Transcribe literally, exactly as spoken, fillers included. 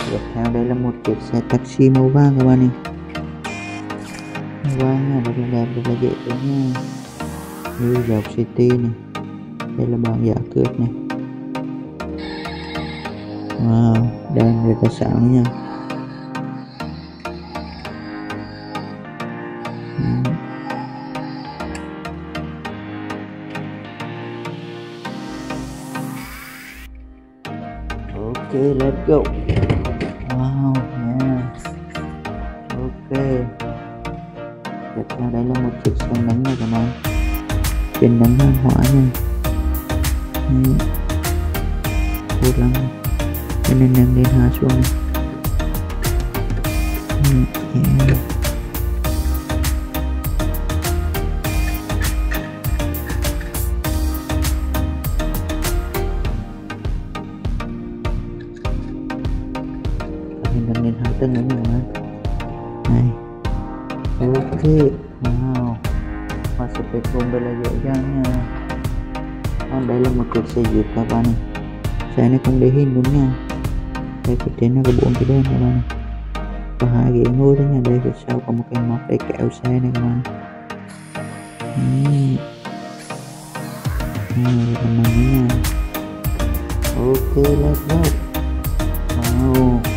Tiếp theo đây là một chiếc xe taxi màu vàng các bạn này. Màu vàng nha, rất là đẹp, rất là dễ thương nha. New York City này. Đây là bảng giá cước này. Wow, đèn rất là sáng nha. Ừ. Ok, let's go. Wow, yeah. Ok. Tiếp theo đây là một chiếc xe nắng này các bạn. Chuyển nắng hàng hóa nha. Ừ. Tốt lắm. Cho nên nâng lên hạ xuống này. Ừ, yeah. Mình nâng lên hai tầng nữa các bạn. Này. Ok. Wow. Và sẽ kết gồm đây là dễ dàng nha. Còn đây là một chiếc xe Jeep các bạn này. Xe này không để hình đúng nha. Đây phía trên nó có bốn cái đèn các bạn này. Có hai ghế ngồi đấy nha. Đây phía sau có một cái móc để kéo xe này các bạn. Uhm. Uhm, rất là mạnh nha. Ok, let's go. Wow.